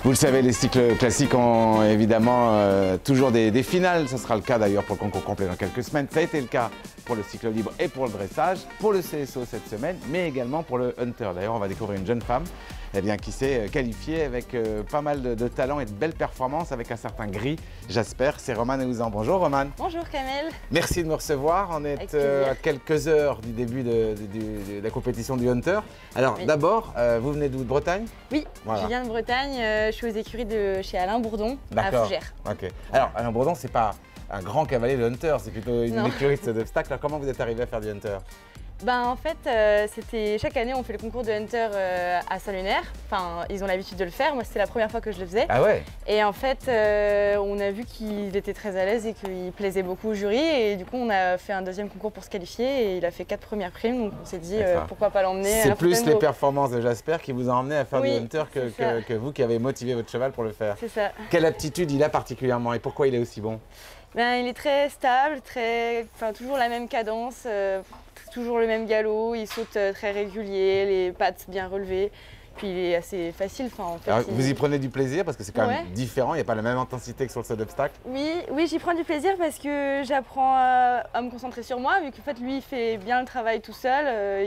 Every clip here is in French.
Vous le savez, les cycles classiques ont évidemment toujours des finales. Ce sera le cas d'ailleurs pour le concours complet dans quelques semaines. Ça a été le cas pour le cycle libre et pour le dressage, pour le CSO cette semaine, mais également pour le Hunter. D'ailleurs, on va découvrir une jeune femme qui s'est qualifiée avec pas mal de talent et de belles performances avec un certain Gris Jasper. C'est Romane Eouzan. Bonjour Romane. Bonjour Kamel. Merci de me recevoir. On est à quelques heures du début de la compétition du Hunter. Alors oui. D'abord, vous venez d'où, de Bretagne? Oui, voilà. Je viens de Bretagne. Je suis aux écuries de chez Alain Bourdon à Fougères. Ok. Alors Alain Bourdon, c'est pas un grand cavalier de Hunter, c'est plutôt une écurie d'obstacles. Alors comment vous êtes arrivé à faire du Hunter? En fait, chaque année on fait le concours de Hunter à Saint-Lunaire. Enfin, ils ont l'habitude de le faire. Moi, c'était la première fois que je le faisais. Ah ouais. Et en fait, on a vu qu'il était très à l'aise et qu'il plaisait beaucoup au jury. Et du coup, on a fait un deuxième concours pour se qualifier et il a fait 4 premières primes. Donc on s'est dit pourquoi pas l'emmener. C'est plus les performances de Jasper qui vous ont emmené à faire du Hunter que vous qui avez motivé votre cheval pour le faire. C'est ça. Quelle aptitude il a particulièrement et pourquoi il est aussi bon? Il est très stable, toujours la même cadence. Toujours le même galop, il saute très régulier, les pattes bien relevées, puis il est assez facile. En fait, vous y prenez du plaisir parce que c'est quand même différent, il n'y a pas la même intensité que sur le saut d'obstacle? Oui, j'y prends du plaisir parce que j'apprends à me concentrer sur moi, vu qu'en fait lui il fait bien le travail tout seul.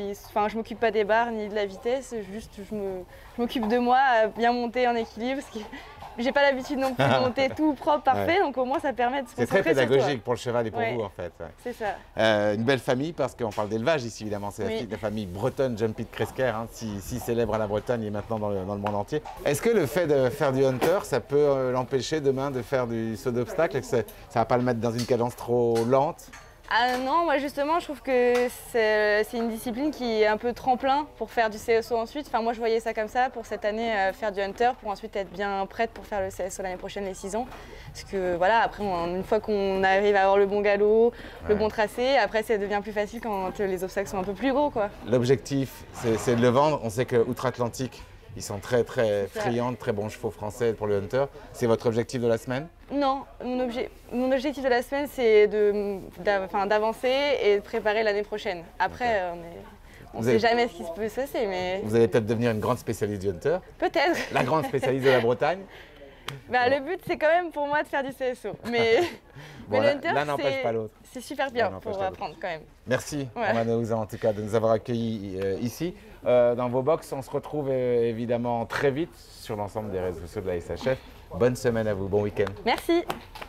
Je m'occupe pas des barres ni de la vitesse, juste je m'occupe de moi à bien monter en équilibre. J'ai pas l'habitude non plus de monter tout propre, parfait, donc au moins ça permet de se concentrer. C'est très pédagogique pour le cheval et pour vous en fait. C'est ça. Une belle famille parce qu'on parle d'élevage ici évidemment, c'est la famille bretonne Jumpy de Kresker, si célèbre à la Bretagne et maintenant dans le monde entier. Est-ce que le fait de faire du Hunter, ça peut l'empêcher demain de faire du saut d'obstacle et que ça va pas le mettre dans une cadence trop lente? Ah non, moi justement je trouve que c'est une discipline qui est un peu tremplin pour faire du CSO ensuite. Moi je voyais ça comme ça pour cette année, faire du Hunter pour ensuite être bien prête pour faire le CSO l'année prochaine, les 6 ans. Parce que voilà, après une fois qu'on arrive à avoir le bon galop, le bon tracé, après ça devient plus facile quand les obstacles sont un peu plus gros, quoi. L'objectif c'est de le vendre. On sait que outre-Atlantique, ils sont très friands, très bons chevaux français pour le Hunter. C'est votre objectif de la semaine? Non, mon objectif de la semaine c'est d'avancer et de préparer l'année prochaine. Après, on ne sait jamais ce qui peut se passer. Mais... Vous allez peut-être devenir une grande spécialiste du Hunter? Peut-être. La grande spécialiste de la Bretagne? Le but c'est quand même pour moi de faire du CSO. Mais, bon, mais le Hunter, l'un n'empêche pas l'autre. C'est super bien pour apprendre quand même. Merci Romane Eouzan en tout cas de nous avoir accueillis ici. Dans vos box, on se retrouve évidemment très vite sur l'ensemble des réseaux sociaux de la SHF. Bonne semaine à vous, bon week-end. Merci.